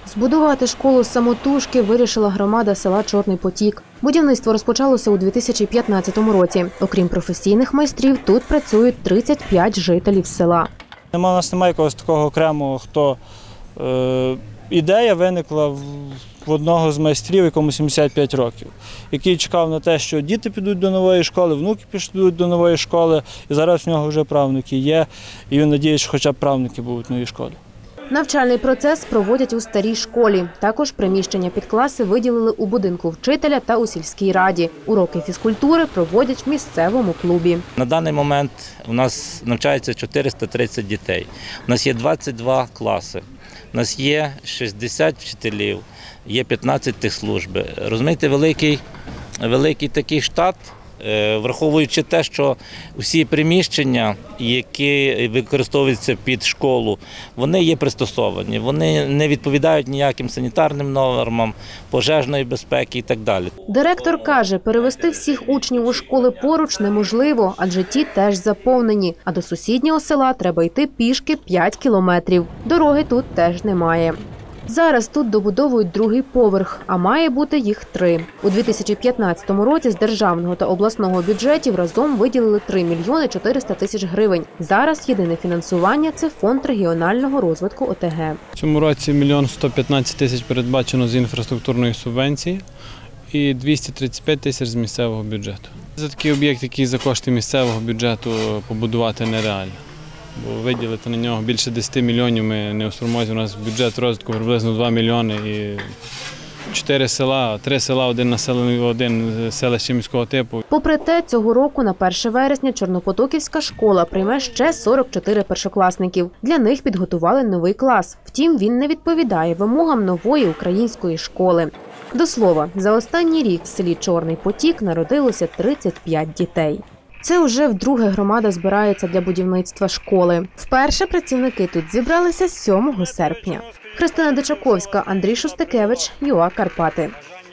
Збудувати школу самотужки вирішила громада села Чорний Потік. Будівництво розпочалося у 2015 році. Окрім професійних майстрів, тут працюють 35 жителів села. У нас немає якогось такого окремого, хто ідея виникла в одного з майстрів, якому 75 років, який чекав на те, що діти підуть до нової школи, внуки підуть до нової школи, і зараз в нього вже правнуки є, і він надіється, що хоча б правнуки будуть в новій школі. Навчальний процес проводять у старій школі. Також приміщення під класи виділили у будинку вчителя та у сільській раді. Уроки фізкультури проводять в місцевому клубі. На даний момент у нас навчається 430 дітей. У нас є 22 класи, у нас є 60 вчителів, є 15 техслужби. Розумієте, великий такий штат, враховуючи те, що всі приміщення, які використовуються під школу, вони є пристосовані, вони не відповідають ніяким санітарним нормам, пожежної безпеки і так далі. Директор каже, перевести всіх учнів у школи поруч неможливо, адже ті теж заповнені. А до сусіднього села треба йти пішки 5 кілометрів. Дороги тут теж немає. Зараз тут добудовують другий поверх, а має бути їх 3. У 2015 році з державного та обласного бюджетів разом виділили 3 мільйони 400 тисяч гривень. Зараз єдине фінансування – це фонд регіонального розвитку ОТГ. В цьому році 1 115 000 передбачено з інфраструктурної субвенції і 235 тисяч з місцевого бюджету. За такий об'єкт, який за кошти місцевого бюджету побудувати нереально. Бо виділити на нього більше 10 мільйонів ми не успроможні. У нас бюджет розвитку приблизно 2 мільйони і 4 села, 3 села, один селище міського типу. Попри те, цього року на 1 вересня Чорнопотоківська школа прийме ще 44 першокласників. Для них підготували новий клас. Втім, він не відповідає вимогам нової української школи. До слова, за останній рік в селі Чорний Потік народилося 35 дітей. Це вже вдруге громада збирається для будівництва школи. Вперше працівники тут зібралися 7 серпня. Христина Дичаковська, Андрій Шустикевич, ЮА Карпати.